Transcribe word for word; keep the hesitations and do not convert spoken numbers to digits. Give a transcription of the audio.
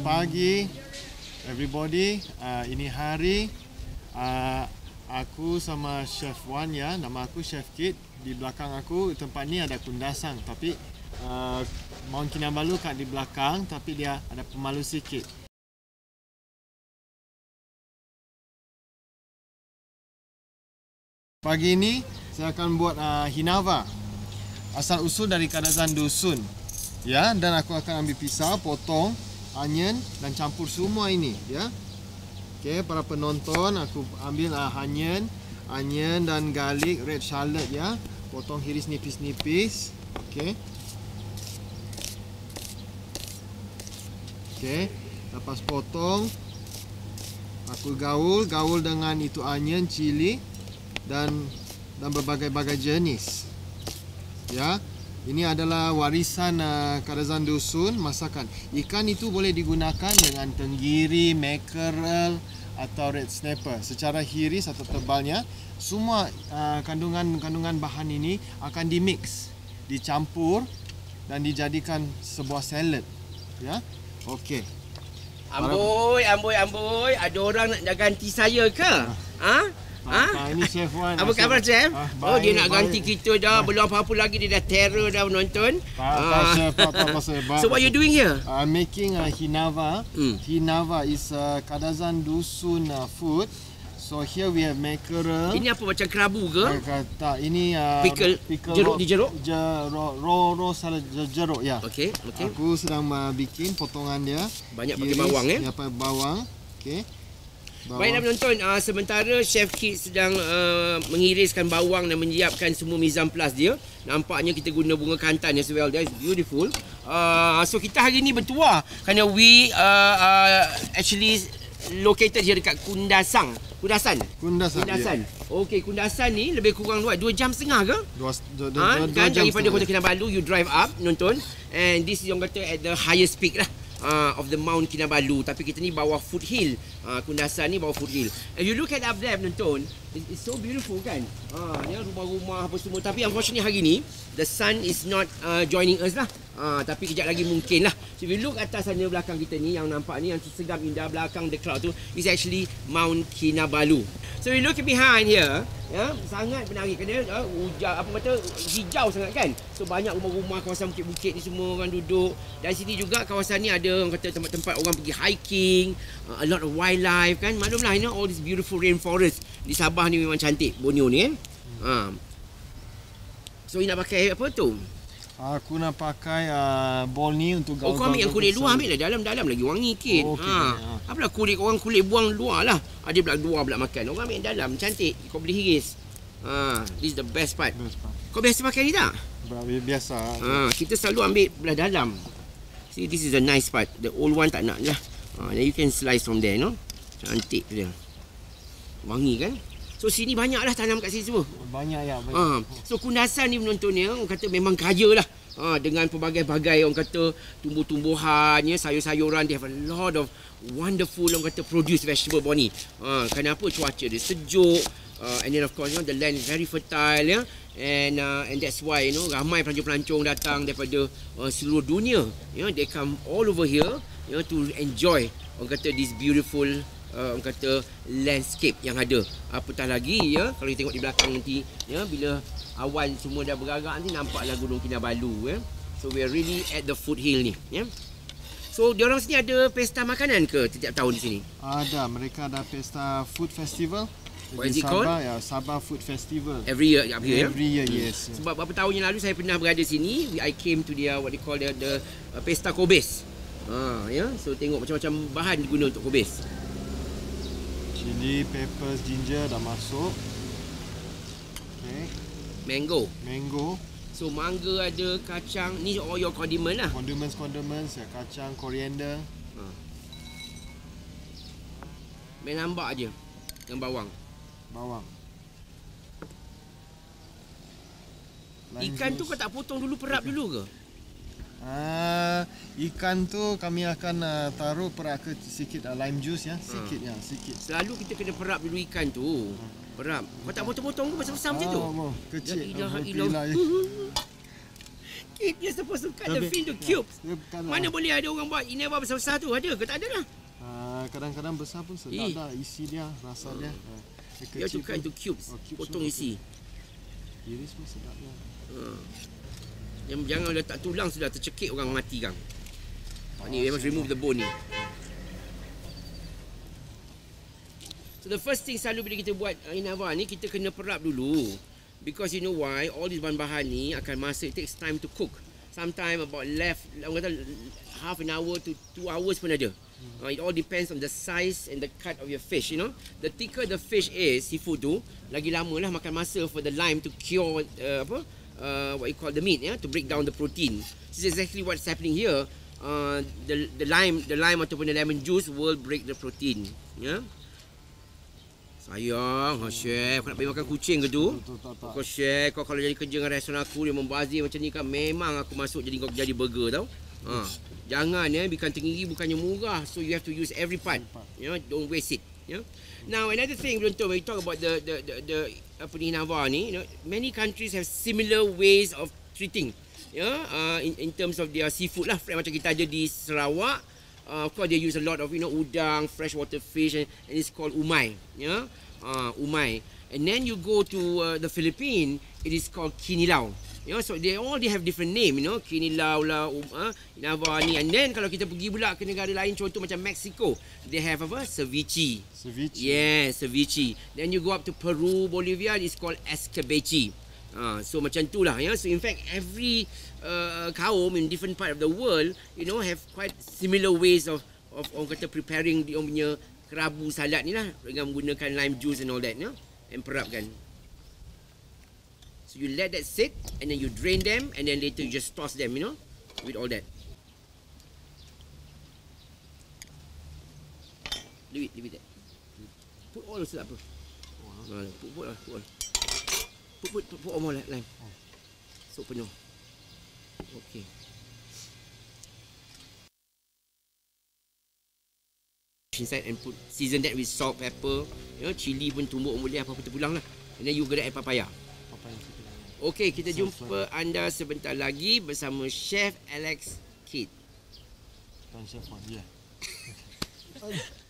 Selamat pagi everybody. Uh, ini hari uh, aku sama Chef Wan ya. Nama aku Chef Kit. Di belakang aku tempat ni ada kundasang, tapi uh, Mount Kinabalu kat di belakang, tapi dia ada pemalu sikit. Pagi ini saya akan buat uh, hinava. Asal usul dari Kadazan Dusun. Ya, dan aku akan ambil pisau, potong onion dan campur semua ini, ya. Okey, para penonton, aku ambil uh, onion, onion dan garlic, red shallot ya. Potong iris nipis-nipis. Okey. Okey, lepas potong aku gaul, gaul dengan itu onion, cili dan dan berbagai-bagai jenis. Ya. Ini adalah warisan uh, Kadazan Dusun masakan. Ikan itu boleh digunakan dengan tenggiri, mackerel atau red snapper. Secara hiris atau tebalnya, semua kandungan-kandungan uh, bahan ini akan dimix, dicampur dan dijadikan sebuah salad. Ya. Okey. Amboi, amboi, amboi. Ada orang nak ganti saya ke? Ha? Ha? Ha? Ini Chef Wan. Apa khabar, Chef? Ah, oh, dia nak baik. ganti kita dah. Ah. Belum apa-apa lagi, dia dah terror dah menonton. Tak, tak, Chef. Tak, tak, pasal. So, what you doing here? I'm making a hinava. Hmm. Hinava is a Kadazan Dusun uh, food. So, here we have mackerel. Ini apa, macam kerabu ke? Uh, tak, ini uh, pickle, pickle jeruk di jeruk? Jeruk, raw, raw salad jeruk, ya. Okey, okey. Aku sedang uh, bikin potongan dia. Banyak pakai bawang, eh? Ya, pakai bawang. Okey. Baiklah penonton, uh, sementara Chef Kit sedang uh, mengiriskan bawang dan menyiapkan semua mizam plus dia. Nampaknya kita guna bunga kantan as well. That's beautiful. Uh, so kita hari ni bertuah kerana we uh, uh, actually located here dekat Kundasang. Kundasan. Kundasan. Kundasan. Yeah. Okey, Kundasan ni lebih kurang dua, dua jam setengah ke? Dua, dua, dua, ha, dua, kan dua jam daripada Kota Kinabalu you drive up, nonton. And this is yang kata at the highest peak lah. Uh, of the Mount Kinabalu. Tapi kita ni bawah foothill. uh, Kundasan ni bawah foothill. And you look at up there penonton, it's, it's so beautiful kan. uh, ya, rumah-rumah apa semua. Tapi unfortunately hari ni the sun is not uh, joining us lah. uh, Tapi kejap lagi mungkin lah. So if you look atas sana belakang kita ni, yang nampak ni, yang segam indah belakang the cloud tu, is actually Mount Kinabalu. So we look behind here, ya, sangat menarik kerana uh, hujan, apa kata, hijau sangat kan. So banyak rumah-rumah, kawasan bukit-bukit ni semua orang duduk. Dan sini juga kawasan ni ada orang kata tempat-tempat orang pergi hiking, uh, a lot of wildlife kan. Maklumlah, you know, all this beautiful rainforest di Sabah ni memang cantik, Borneo ni kan. Ha. So you nak pakai apa tu? Aku nak pakai uh, bol ni untuk gaul. Oh, kau ambil yang kulit luar, ambil lah dalam-dalam lagi wangi sikit. Oh, okay. Ha. Apalah kulit, orang kulit buang luar lah. Ada pula luar pula makan. Orang ambil yang dalam, cantik. Kau boleh hiris. Ha. This is the best part. Best part. Kau biasa pakai ni tak? Biasa. Ha. Kita selalu ambil belah dalam. See, this is the nice part. The old one tak nak lah. Ha. Then you can slice from there, no? Cantik dia. Wangi kan? So sini banyaklah tanam kat sini semua. Banyak ya. Banyak. Ha. So Kundasan ni penontonnya, orang kata memang kaya lah. Ha. Dengan pelbagai-bagai orang kata tumbuh-tumbuhan, ya, sayur-sayuran. They have a lot of wonderful orang kata produce vegetable bawah ni. Ha. Kenapa cuaca dia sejuk. Uh, and then of course, you know, the land is very fertile, ya. And uh, and that's why, you know, ramai pelancong-pelancong datang daripada uh, seluruh dunia. You know, they come all over here, you know, to enjoy orang kata this beautiful uh, orang kata landscape yang ada. Apatah lagi, ya, kalau kita tengok di belakang nanti, ya, bila awan semua dah bergerak nanti nampaklah Gunung Kinabalu, ya. So we are really at the foothill ni, ya. So diorang sini ada pesta makanan ke setiap tahun di sini? Ada, mereka ada pesta food festival. What is it Sabah, called? Ya, Sabah Food Festival. Every year, up here. Every year, yes. Sebab beberapa tahun yang lalu saya pernah berada sini. I came to their what they call the, the uh, pesta kobis. Ha, ya. So tengok macam-macam bahan diguna untuk kobis. Chili, peppers, ginger dah masuk. Okay. Mango. Mango. So mangga ada, kacang. Ni all your condiment lah. Condiments, condiments, ya, kacang, coriander. Ha. Main nampak je dengan bawang. Bawang. Ikan tu kau tak potong dulu, perap dulu ke? Ah, ikan tu kami akan uh, taruh perak ke sikit uh, lime juice ya, sikit ha. ya, sikit. Selalu kita kena perap dulu ikan tu. Perap. Kau tak potong-potong ke besar-besar macam tu? Oh, kecil. La ilaha illallah. It, you're supposed to cut the Tapi- fish to ya, cubes. dia bukan Mana lah. boleh ada orang buat ineva besar-besar tu? Ada ke? Tak ada lah. Ah, kadang-kadang besar pun sedap Eh. dah isi dia, rasa dia. Ah, You yang have to kecil cut pun, into cubes. Oh, cubes Potong pun isi. iris pun sedap lah. Uh. Yang jangan letak tulang sudah tercekik orang mati kan. Ni, you must remove the bone ni. So the first thing selalu bila kita buat uh, inava ni, kita kena perap dulu. Because you know why? All these bahan-bahan ni akan masak, it takes time to cook. Sometimes about left, orang kata half an hour to two hours pun ada. Uh, it all depends on the size and the cut of your fish, you know. The thicker the fish is, seafood tu, lagi lama lah makan masa for the lime to cure uh, apa? Uh, what you call the meat, yeah, to break down the protein. This is exactly what's happening here. Uh, the the lime, the lime ataupun the lemon juice will break the protein, yeah. Sayang, oh, chef, kau nak pergi makan kucing ke tu? Tu, tak, tak. Kau share, kau kalau jadi kerja dengan restoran aku, dia membazir macam ni kan, memang aku masuk jadi kau jadi burger tau. Ha. Jangan ya, ikan tenggiri bukannya murah, so you have to use every part. You know, don't waste it. Yeah. Now another thing, Bronto, when we talk about the the the, the apa ni Nava ni, you know, many countries have similar ways of treating. Yeah, uh, in in terms of their seafood lah. Macam kita ada di Sarawak. Uh, of course, they use a lot of, you know, udang, freshwater fish, and, and it's called umai. Yeah, uh, umai. And then you go to uh, the Philippines, it is called kinilaw. You know, so they all they have different name, you know, kinilaw lah, um, uh, inava ni. And then kalau kita pergi pula ke negara lain, contoh macam Mexico, they have apa? Ceviche. Ceviche. Yeah, ceviche. Then you go up to Peru, Bolivia, it's called escabeche. Uh, so macam tu lah, yeah. So in fact, every uh, kaum in different part of the world, you know, have quite similar ways of of orang kata preparing dia punya kerabu salad ni lah, dengan menggunakan lime juice and all that, yeah, and perapkan. So you let that sit, and then you drain them, and then later you just toss them, you know, with all that. Leave it, leave it there. Put all also tak apa. Oh, put, put lah, put all. Put, put, put, put all more lime. So penuh. Okay. Inside and put, season that with salt, pepper, you know, chili pun tumbuk boleh, apa-apa terpulang lah. And then you gonna add papaya. Papaya sikit lagi. Okay, kita jumpa anda sebentar lagi bersama Chef Alex Kidd. Dan chef Wan, ya.